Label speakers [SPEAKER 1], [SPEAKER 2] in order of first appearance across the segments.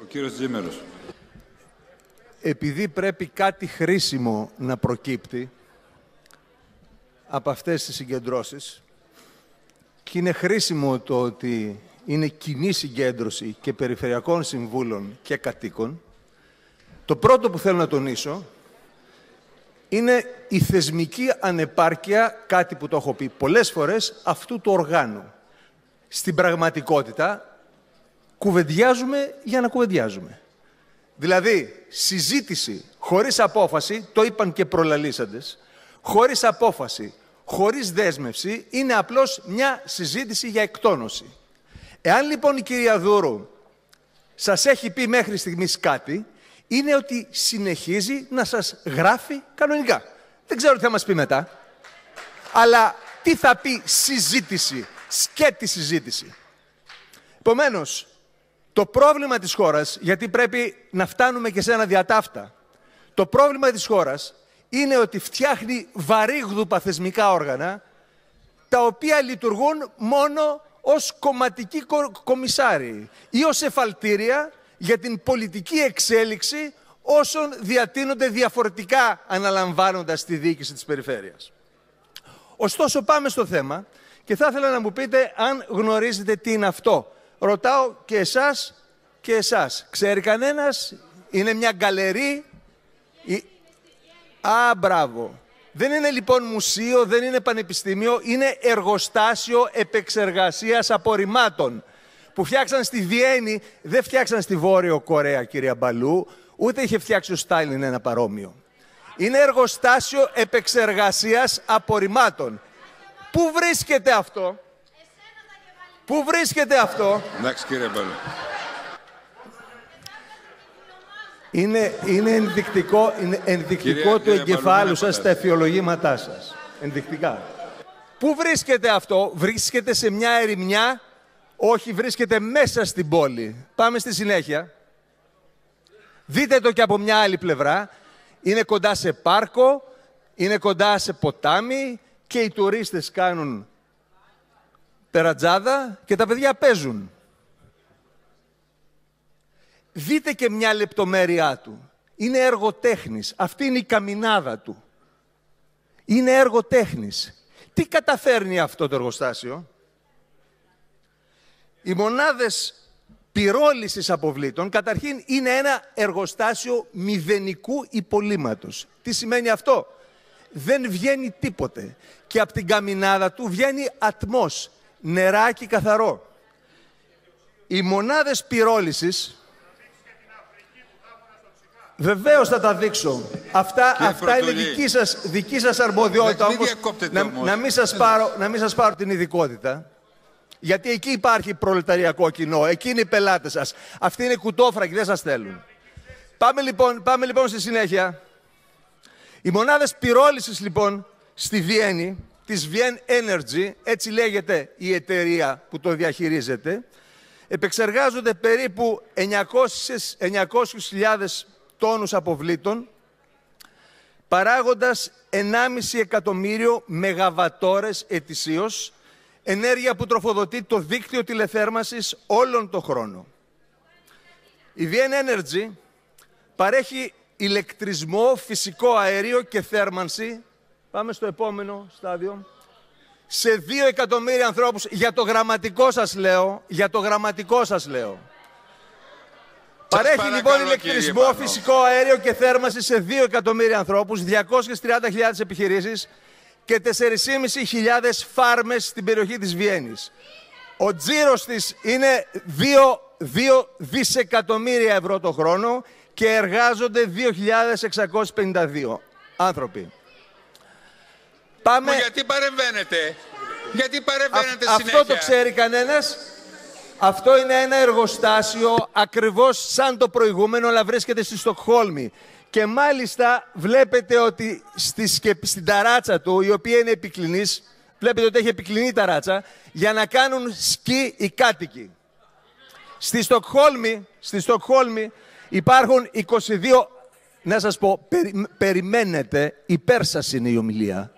[SPEAKER 1] κύριος Τζίμερος.
[SPEAKER 2] Επειδή πρέπει κάτι χρήσιμο να προκύπτει από αυτές τις συγκεντρώσεις και είναι χρήσιμο το ότι είναι κοινή συγκέντρωση και περιφερειακών συμβούλων και κατοίκων, το πρώτο που θέλω να τονίσω είναι η θεσμική ανεπάρκεια, κάτι που το έχω πει πολλές φορές, αυτού του οργάνου. Στην πραγματικότητα, κουβεντιάζουμε για να κουβεντιάζουμε. Δηλαδή, συζήτηση χωρίς απόφαση, το είπαν και προλαλήσαντες, χωρίς απόφαση, χωρίς δέσμευση, είναι απλώς μια συζήτηση για εκτόνωση. Εάν λοιπόν η κυρία Δούρου σας έχει πει μέχρι στιγμής κάτι, είναι ότι συνεχίζει να σας γράφει κανονικά. Δεν ξέρω τι θα μας πει μετά, αλλά τι θα πει συζήτηση, σκέτη συζήτηση. Επομένως, το πρόβλημα της χώρας, γιατί πρέπει να φτάνουμε και σε ένα διατάφτα, το πρόβλημα της χώρας είναι ότι φτιάχνει βαρύγδουπα θεσμικά όργανα, τα οποία λειτουργούν μόνο ως κομματικοί κομισάριοι ή ως εφαλτήρια για την πολιτική εξέλιξη όσων διατείνονται διαφορετικά αναλαμβάνοντας τη διοίκηση της περιφέρειας. Ωστόσο, πάμε στο θέμα και θα ήθελα να μου πείτε αν γνωρίζετε τι είναι αυτό. Ρωτάω και εσάς και εσάς. Ξέρει κανένας? Είναι μια γκαλερί? Μπράβο. Δεν είναι λοιπόν μουσείο, δεν είναι πανεπιστήμιο, είναι εργοστάσιο επεξεργασίας απορριμμάτων που φτιάξαν στη Βιέννη, δεν φτιάξαν στη Βόρειο Κορέα, κυρία Μπαλού, ούτε είχε φτιάξει ο Στάλιν ένα παρόμοιο. Είναι εργοστάσιο επεξεργασίας απορριμμάτων. Πού βρίσκεται αυτό? Πού βρίσκεται αυτό?
[SPEAKER 1] Εντάξει, κύριε Μπαλού.
[SPEAKER 2] Είναι ενδεικτικό του εγκεφάλου σας στα εφιολογήματά σας. Ενδεικτικά. Πού βρίσκεται αυτό? Βρίσκεται σε μια ερημιά? Όχι, βρίσκεται μέσα στην πόλη. Πάμε στη συνέχεια. Δείτε το και από μια άλλη πλευρά. Είναι κοντά σε πάρκο, είναι κοντά σε ποτάμι και οι τουρίστες κάνουν τερατζάδα και τα παιδιά παίζουν. Δείτε και μια λεπτομέρειά του. Είναι έργο τέχνης. Αυτή είναι η καμινάδα του. Είναι έργο τέχνης. Τι καταφέρνει αυτό το εργοστάσιο? Οι μονάδες πυρόλησης αποβλήτων, καταρχήν, είναι ένα εργοστάσιο μηδενικού υπολείμματος. Τι σημαίνει αυτό? Δεν βγαίνει τίποτε. Και από την καμινάδα του βγαίνει ατμός, νεράκι καθαρό. Οι μονάδες πυρόλησης, βεβαίως θα τα δείξω. Αυτά είναι δική σας αρμοδιότητα. Να μην σας πάρω την ειδικότητα. Γιατί εκεί υπάρχει προλεταριακό κοινό. Εκεί είναι οι πελάτες σας. Αυτοί είναι κουτόφρακοι, δεν σας θέλουν. Πάμε λοιπόν στη συνέχεια. Οι μονάδες πυρόλησης λοιπόν στη Βιέννη, της Vien Energy, έτσι λέγεται η εταιρεία που το διαχειρίζεται, επεξεργάζονται περίπου 900.000 τόνους αποβλήτων, παράγοντας 1,5 εκατομμύριο μεγαβατόρες ετησίως, ενέργεια που τροφοδοτεί το δίκτυο τηλεθέρμανσης όλον τον χρόνο. Η Vien Energy παρέχει ηλεκτρισμό, φυσικό αέριο και θέρμανση, πάμε στο επόμενο στάδιο, σε 2 εκατομμύρια ανθρώπους. Για το γραμματικό σας λέω, Παρέχει λοιπόν ηλεκτρισμό, φυσικό αέριο και θέρμανση σε 2 εκατομμύρια ανθρώπους, 230.000 επιχειρήσεις και 4.500 φάρμες στην περιοχή της Βιέννης. Ο τζίρος της είναι 2 δισεκατομμύρια ευρώ το χρόνο και εργάζονται 2.652 άνθρωποι.
[SPEAKER 1] Πάμε... γιατί παρεμβαίνετε συνέχεια?
[SPEAKER 2] Αυτό το ξέρει κανένας? Αυτό είναι ένα εργοστάσιο ακριβώς σαν το προηγούμενο, αλλά βρίσκεται στη Στοκχόλμη. Και μάλιστα βλέπετε ότι στην ταράτσα του, η οποία είναι επικλινής, βλέπετε ότι έχει επικλινή ταράτσα, για να κάνουν σκι οι κάτοικοι. Στη Στοκχόλμη υπάρχουν 22, να σας πω, περιμένετε, υπέρ σας είναι η ομιλία.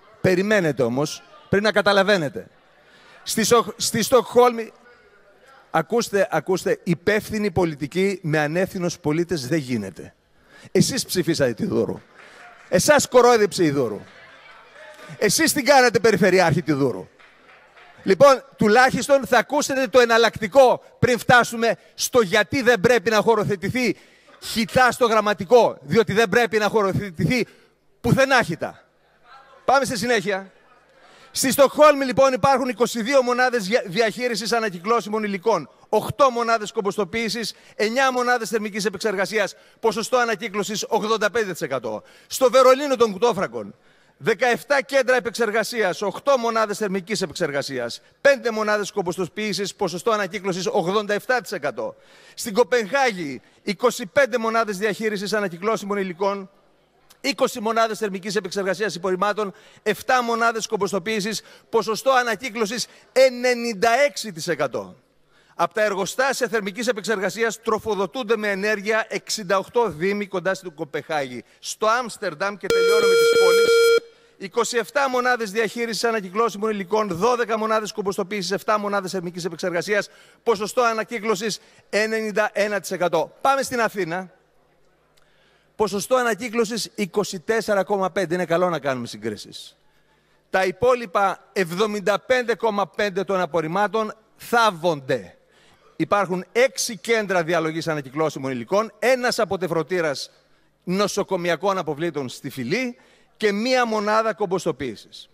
[SPEAKER 2] Περιμένετε όμως, πρέπει να καταλαβαίνετε. Στη Στοκχόλμη... Ακούστε, υπεύθυνη πολιτική με ανεύθυνους πολίτες δεν γίνεται. Εσείς ψηφίσατε τη Δούρου. Εσάς κορόιδεψε η Δούρου. Εσείς την κάνατε περιφερειάρχη τη Δούρου. Λοιπόν, τουλάχιστον θα ακούσετε το εναλλακτικό πριν φτάσουμε στο γιατί δεν πρέπει να χωροθετηθεί χιτά στο γραμματικό. Διότι δεν πρέπει να χωροθετηθεί πουθενά χιτά. Πάμε στη συνέχεια. Στη Στοκχόλμη λοιπόν υπάρχουν 22 μονάδες διαχείρισης ανακυκλώσιμων υλικών, 8 μονάδες κομποστοποίησης, 9 μονάδες θερμικής επεξεργασίας, ποσοστό ανακύκλωσης 85%. Στο Βερολίνο των Κουτόφρακων, 17 κέντρα επεξεργασίας, 8 μονάδες θερμικής επεξεργασίας, 5 μονάδες κομποστοποίησης, ποσοστό ανακύκλωσης 87%. Στην Κοπενχάγη, 25 μονάδες διαχείρισης ανακυκλώσιμων υλικών, 20 μονάδες θερμικής επεξεργασίας υπορριμμάτων, 7 μονάδες κομποστοποίησης, ποσοστό ανακύκλωσης 96%. Από τα εργοστάσια θερμικής επεξεργασίας τροφοδοτούνται με ενέργεια 68 δήμοι κοντά στην Κοπενχάγη. Στο Άμστερνταμ, και τελειώνω με τις πόλεις, 27 μονάδες διαχείρισης ανακυκλώσιμων υλικών, 12 μονάδες κομποστοποίησης, 7 μονάδες θερμικής επεξεργασίας, ποσοστό ανακύκλωσης 91%. Πάμε στην Αθήνα. Ποσοστό ανακύκλωσης 24,5. Είναι καλό να κάνουμε συγκρίσεις. Τα υπόλοιπα 75,5 των απορριμμάτων θάβονται. Υπάρχουν 6 κέντρα διαλογής ανακυκλώσιμων υλικών, ένας αποτεφρωτήρας νοσοκομιακών αποβλήτων στη Φυλή και 1 μονάδα κομποστοποίησης.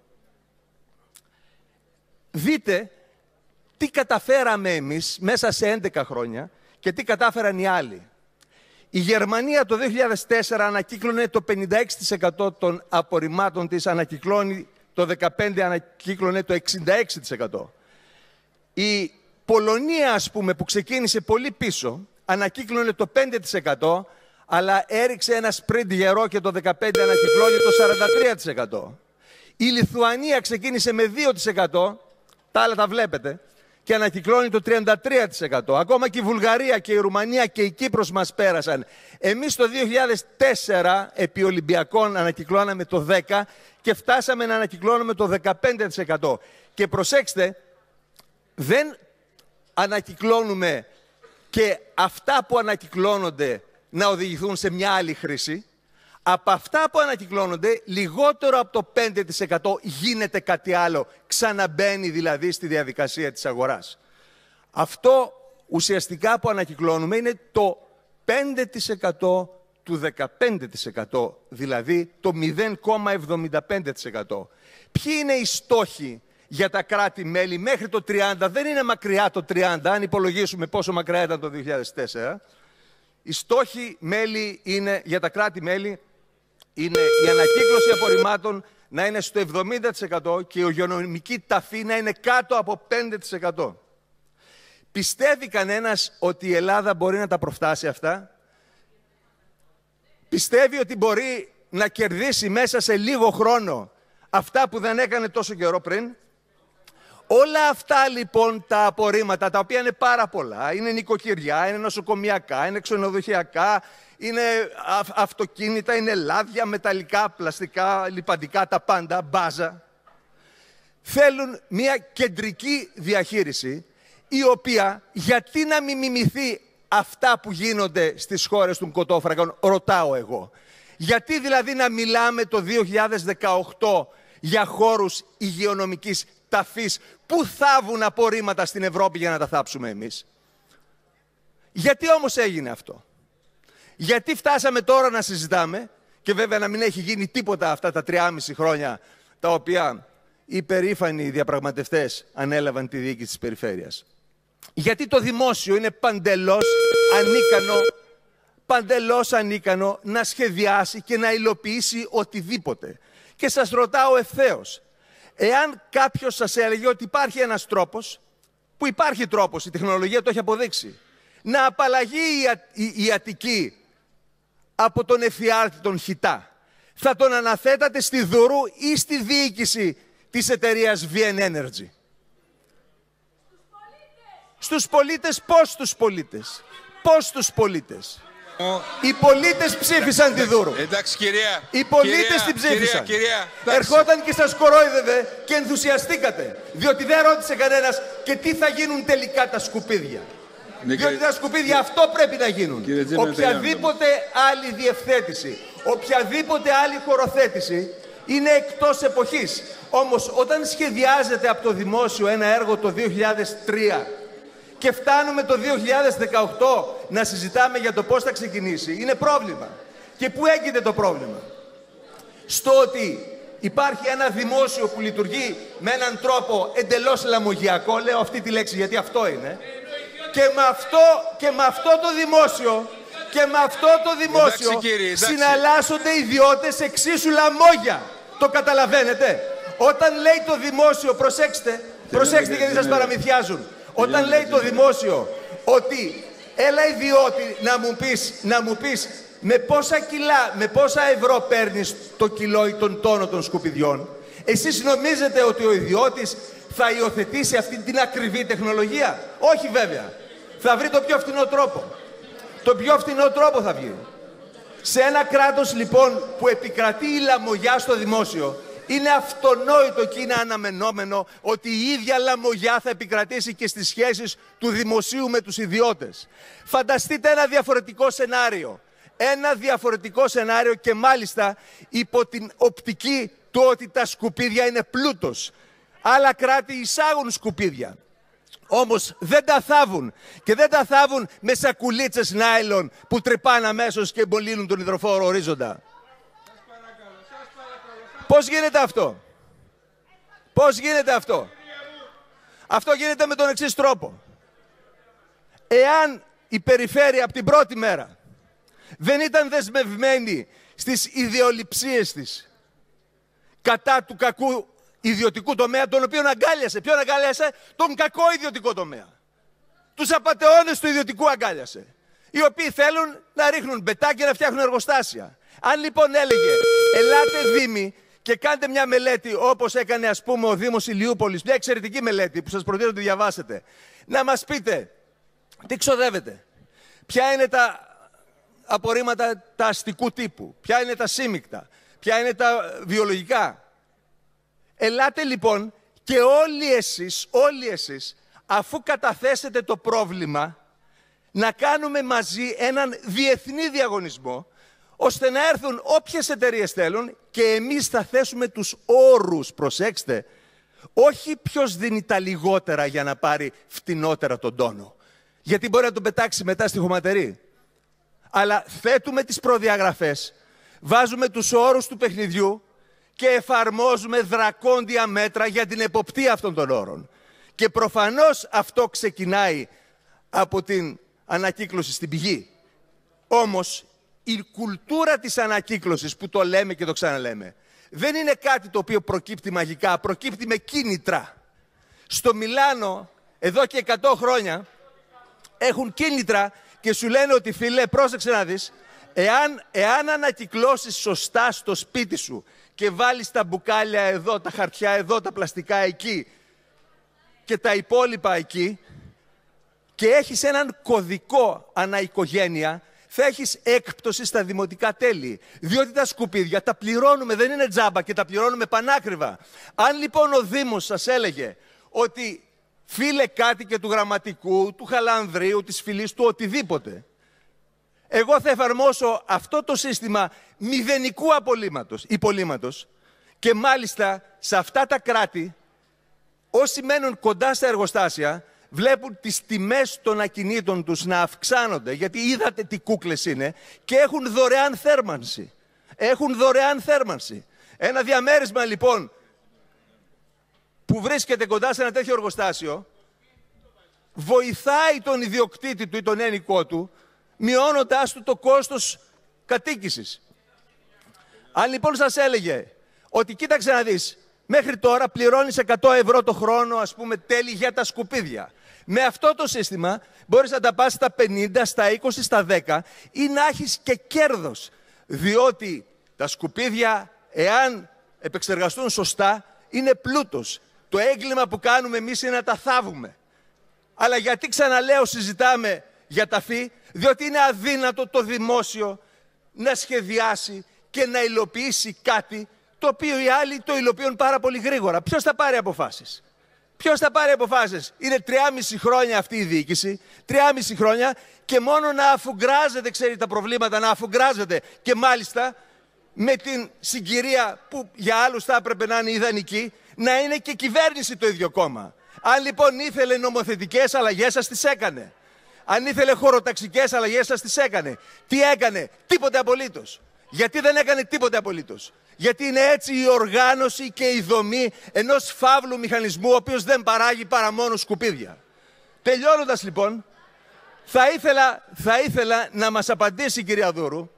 [SPEAKER 2] Δείτε τι καταφέραμε εμείς μέσα σε 11 χρόνια και τι κατάφεραν οι άλλοι. Η Γερμανία το 2004 ανακύκλωνε το 56% των απορριμμάτων της, ανακυκλώνει το 2015 ανακύκλωνε το 66%. Η Πολωνία, ας πούμε, που ξεκίνησε πολύ πίσω, ανακύκλωνε το 5%, αλλά έριξε ένα σπριντ γερό και το 2015 ανακυκλώνει το 43%. Η Λιθουανία ξεκίνησε με 2%, τα άλλα τα βλέπετε, και ανακυκλώνει το 33%. Ακόμα και η Βουλγαρία και η Ρουμανία και η Κύπρος μας πέρασαν. Εμείς το 2004 επί Ολυμπιακών ανακυκλώναμε το 10% και φτάσαμε να ανακυκλώνουμε το 15%. Και προσέξτε, δεν ανακυκλώνουμε και αυτά που ανακυκλώνονται να οδηγηθούν σε μια άλλη χρήση. Από αυτά που ανακυκλώνονται, λιγότερο από το 5% γίνεται κάτι άλλο. Ξαναμπαίνει δηλαδή στη διαδικασία της αγοράς. Αυτό ουσιαστικά που ανακυκλώνουμε είναι το 5% του 15%, δηλαδή το 0,75%. Ποιοι είναι οι στόχοι για τα κράτη-μέλη μέχρι το 30, δεν είναι μακριά το 30, αν υπολογίσουμε πόσο μακριά ήταν το 2004. Οι στόχοι μέλη είναι, για τα κράτη-μέλη είναι η ανακύκλωση απορριμμάτων να είναι στο 70% και η υγειονομική ταφή να είναι κάτω από 5%. Πιστεύει κανένας ότι η Ελλάδα μπορεί να τα προφτάσει αυτά? Πιστεύει ότι μπορεί να κερδίσει μέσα σε λίγο χρόνο αυτά που δεν έκανε τόσο καιρό πριν? Όλα αυτά λοιπόν τα απορρίμματα, τα οποία είναι πάρα πολλά, είναι νοικοκυριά, είναι νοσοκομιακά, είναι ξενοδοχειακά, είναι αυτοκίνητα, είναι λάδια, μεταλλικά, πλαστικά, λιπαντικά, τα πάντα, μπάζα. Θέλουν μια κεντρική διαχείριση, η οποία γιατί να μην μιμηθεί αυτά που γίνονται στις χώρες των Κοτόφρακων, ρωτάω εγώ. Γιατί δηλαδή να μιλάμε το 2018 για χώρους υγειονομικής ταφής που θάβουν απορρίμματα στην Ευρώπη για να τα θάψουμε εμείς? Γιατί όμως έγινε αυτό? Γιατί φτάσαμε τώρα να συζητάμε και βέβαια να μην έχει γίνει τίποτα αυτά τα 3,5 χρόνια τα οποία οι περήφανοι διαπραγματευτές ανέλαβαν τη διοίκηση της περιφέρειας? Γιατί το δημόσιο είναι παντελώς ανίκανο να σχεδιάσει και να υλοποιήσει οτιδήποτε. Και σας ρωτάω ευθέως, εάν κάποιος σας έλεγε ότι υπάρχει ένας τρόπος, που υπάρχει τρόπος, η τεχνολογία το έχει αποδείξει, να απαλλαγεί η Αττική από τον εφιάλτη των χιτά, θα τον αναθέτατε στη Δούρου ή στη διοίκηση της εταιρείας VN Energy? Στους πολίτες. Πώς στους πολίτες? Πώς στους πολίτες? Οι πολίτες ψήφισαν τη Δούρου.
[SPEAKER 1] Εντάξει, κυρία.
[SPEAKER 2] Οι πολίτες την ψήφισαν. Ερχόταν και σας κορόιδευε και ενθουσιαστήκατε. Διότι δεν ρώτησε κανένας και τι θα γίνουν τελικά τα σκουπίδια. Διότι τα σκουπίδια αυτό πρέπει να γίνουν. Οποιαδήποτε άλλη διευθέτηση, οποιαδήποτε άλλη χωροθέτηση είναι εκτός εποχής. Όμως όταν σχεδιάζεται από το δημόσιο ένα έργο το 2003 και φτάνουμε το 2018 να συζητάμε για το πώς θα ξεκινήσει, είναι πρόβλημα. Και πού έγκυται το πρόβλημα? Στο ότι υπάρχει ένα δημόσιο που λειτουργεί με έναν τρόπο εντελώς λαμογιακό, λέω αυτή τη λέξη γιατί αυτό είναι, και με αυτό το δημόσιο συναλλάσσονται ιδιώτες εξίσου λαμόγια. Το καταλαβαίνετε? Όταν λέει το δημόσιο, προσέξτε γιατί σας παραμυθιάζουν. Όταν λέει το δημόσιο ότι έλα ιδιώτη να μου πεις με πόσα κιλά, με πόσα ευρώ παίρνεις το κιλό ή τον τόνο των σκουπιδιών, εσείς νομίζετε ότι ο ιδιώτης θα υιοθετήσει αυτή την ακριβή τεχνολογία? Όχι βέβαια. Θα βρει το πιο φθηνό τρόπο. Το πιο φθηνό τρόπο θα βγει. Σε ένα κράτος λοιπόν που επικρατεί η λαμογιά στο δημόσιο, είναι αυτονόητο και είναι αναμενόμενο ότι η ίδια λαμογιά θα επικρατήσει και στις σχέσεις του δημοσίου με τους ιδιώτες. Φανταστείτε ένα διαφορετικό σενάριο. Ένα διαφορετικό σενάριο και μάλιστα υπό την οπτική του ότι τα σκουπίδια είναι πλούτος. Άλλα κράτη εισάγουν σκουπίδια. Όμως δεν τα θάβουν και δεν τα θάβουν με σακουλίτσες νάιλον που τρυπάνε αμέσως και μπολύνουν τον υδροφόρο ορίζοντα. Πώς γίνεται αυτό? Πώς γίνεται αυτό? Αυτό γίνεται με τον εξής τρόπο. Εάν η περιφέρεια από την πρώτη μέρα δεν ήταν δεσμευμένη στις ιδεολειψίες της κατά του κακού ιδιωτικού τομέα, τον οποίον αγκάλιασε. Ποιον αγκάλιασε? Τον κακό ιδιωτικό τομέα. Τους απατεώνες του ιδιωτικού αγκάλιασε. Οι οποίοι θέλουν να ρίχνουν μπετά και να φτιάχνουν εργοστάσια. Αν λοιπόν έλεγε, ελάτε Δήμοι και κάντε μια μελέτη όπως έκανε ας πούμε ο Δήμος Ηλιούπολης, μια εξαιρετική μελέτη που σας προτείνω να τη διαβάσετε, να μας πείτε τι ξοδεύετε, ποια είναι τα απορρίμματα τα αστικού τύπου, ποια είναι τα σύμμικτα, ποια είναι τα βιολογικά. Ελάτε λοιπόν και όλοι εσείς, αφού καταθέσετε το πρόβλημα, να κάνουμε μαζί έναν διεθνή διαγωνισμό, ώστε να έρθουν όποιες εταιρείες θέλουν και εμείς θα θέσουμε τους όρους, προσέξτε, όχι ποιος δίνει τα λιγότερα για να πάρει φτηνότερα τον τόνο, γιατί μπορεί να τον πετάξει μετά στη χωματερή. Αλλά θέτουμε τις προδιαγραφές, βάζουμε τους όρους του παιχνιδιού και εφαρμόζουμε δρακόντια μέτρα για την εποπτεία αυτών των όρων. Και προφανώς αυτό ξεκινάει από την ανακύκλωση στην πηγή. Όμως η κουλτούρα της ανακύκλωσης που το λέμε και το ξαναλέμε δεν είναι κάτι το οποίο προκύπτει μαγικά, προκύπτει με κίνητρα. Στο Μιλάνο εδώ και 100 χρόνια έχουν κίνητρα και σου λένε ότι φίλε πρόσεξε να δεις, εάν ανακυκλώσεις σωστά στο σπίτι σου και βάλεις τα μπουκάλια εδώ, τα χαρτιά εδώ, τα πλαστικά εκεί και τα υπόλοιπα εκεί και έχεις έναν κωδικό αναοικογένεια, θα έχεις έκπτωση στα δημοτικά τέλη. Διότι τα σκουπίδια τα πληρώνουμε, δεν είναι τζάμπα και τα πληρώνουμε πανάκριβα. Αν λοιπόν ο Δήμος σας έλεγε ότι φίλε κάτι και του γραμματικού, του χαλανδρίου, της φυλής του, εγώ θα εφαρμόσω αυτό το σύστημα μηδενικού υπολείμματος και μάλιστα σε αυτά τα κράτη όσοι μένουν κοντά στα εργοστάσια βλέπουν τις τιμές των ακινήτων τους να αυξάνονται, γιατί είδατε τι κούκλες είναι και έχουν δωρεάν θέρμανση. Έχουν δωρεάν θέρμανση. Ένα διαμέρισμα λοιπόν που βρίσκεται κοντά σε ένα τέτοιο εργοστάσιο βοηθάει τον ιδιοκτήτη του ή τον ένοικό του, μειώνοντάς του το κόστος κατοίκησης. Αν λοιπόν σας έλεγε ότι κοίταξε να δεις, μέχρι τώρα πληρώνεις 100 ευρώ το χρόνο, ας πούμε, τέλη για τα σκουπίδια. Με αυτό το σύστημα μπορείς να τα πας στα 50, στα 20, στα 10 ή να έχεις και κέρδος. Διότι τα σκουπίδια, εάν επεξεργαστούν σωστά, είναι πλούτος. Το έγκλημα που κάνουμε εμείς είναι να τα θάβουμε. Αλλά γιατί, ξαναλέω, συζητάμε για ταφή, διότι είναι αδύνατο το δημόσιο να σχεδιάσει και να υλοποιήσει κάτι το οποίο οι άλλοι το υλοποιούν πάρα πολύ γρήγορα. Ποιος θα πάρει αποφάσεις? Ποιος θα πάρει αποφάσεις? Είναι 3,5 χρόνια αυτή η διοίκηση, 3,5 χρόνια, και μόνο να αφουγκράζεται, ξέρει τα προβλήματα, να αφουγκράζεται, και μάλιστα με την συγκυρία που για άλλους θα έπρεπε να είναι ιδανική, να είναι και κυβέρνηση το ίδιο κόμμα. Αν λοιπόν ήθελε νομοθετικές αλλαγές, σας τις έκανε. Αν ήθελε χωροταξικές αλλαγές, σας τις έκανε. Τι έκανε? Τίποτε απολύτως. Γιατί δεν έκανε τίποτε απολύτως? Γιατί είναι έτσι η οργάνωση και η δομή ενός φαύλου μηχανισμού, ο οποίος δεν παράγει παρά μόνο σκουπίδια. Τελειώνοντας λοιπόν, θα ήθελα να μας απαντήσει η κυρία Δούρου,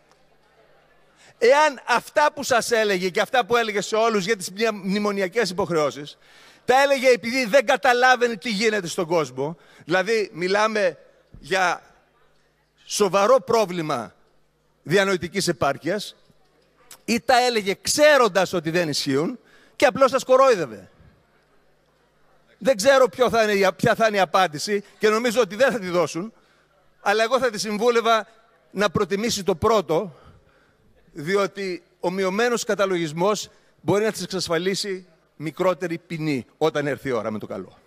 [SPEAKER 2] εάν αυτά που σας έλεγε και αυτά που έλεγε σε όλους για τις μνημονιακές υποχρεώσεις, τα έλεγε επειδή δεν καταλάβαινε τι γίνεται στον κόσμο, δηλαδή μιλάμε για σοβαρό πρόβλημα διανοητικής επάρκειας, ή τα έλεγε ξέροντας ότι δεν ισχύουν και απλώς σας κορόιδευε. Δεν ξέρω ποια θα είναι η απάντηση και νομίζω ότι δεν θα τη δώσουν, αλλά εγώ θα τη συμβούλευα να προτιμήσει το πρώτο, διότι ο μειωμένος καταλογισμός μπορεί να της εξασφαλίσει μικρότερη ποινή όταν έρθει η ώρα με το καλό.